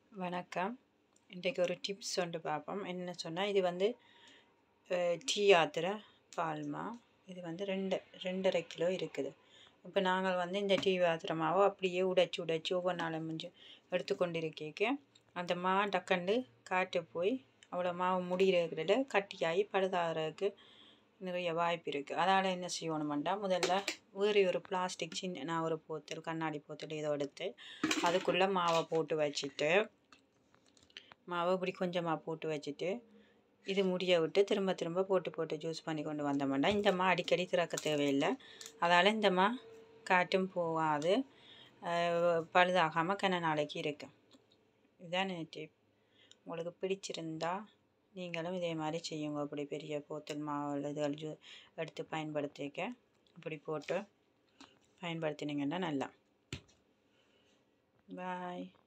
வணக்கம். இன்றைக்கு ஒரு டிப்ஸ் ஒன்று பார்ப்போம். என்ன சொன்னால், இது வந்து டீ ஆத்துற பால்மா. இது வந்து 2.5 கிலோ இருக்குது. இப்போ நாங்கள் வந்து இந்த டீ ஆத்துற மாவை அப்படியே உடைச்சி ஒவ்வொரு நாளும் கொஞ்சம் எடுத்துக்கொண்டிருக்கேக்க அந்த மா டக்கண்டு காட்டு போய் அவ்வளோ மாவு முடிகிறதுல கட்டியாகி பழுதாகிறதுக்கு நிறைய வாய்ப்பு இருக்குது. அதனால் என்ன செய்யணுமெண்டா, முதல்ல வேறு ஒரு பிளாஸ்டிக் சின்ன ஒரு போத்தல், கண்ணாடி போத்தல் இதை எடுத்து அதுக்குள்ளே மாவை போட்டு வச்சுட்டு மாவை இப்படி கொஞ்சமாக போட்டு வச்சுட்டு இது முடிய விட்டு திரும்ப போட்டு ஜூஸ் பண்ணி கொண்டு வந்தோம்னா இந்த மா அடிக்கடி திறக்க தேவையில்லை. அதால் இந்த மா காட்டும் போகாது, பழுதாகாமல் கன நாளைக்கு இருக்கு. இதுதான் டிப். உங்களுக்கு பிடிச்சிருந்தா நீங்களும் இதே மாதிரி செய்யுங்க. அப்படி பெரிய போத்தல் மாவு இதுகள் எடுத்து பயன்படுத்திக்க அப்படி போட்டு பயன்படுத்தினீங்கன்னா நல்லா. பாய்.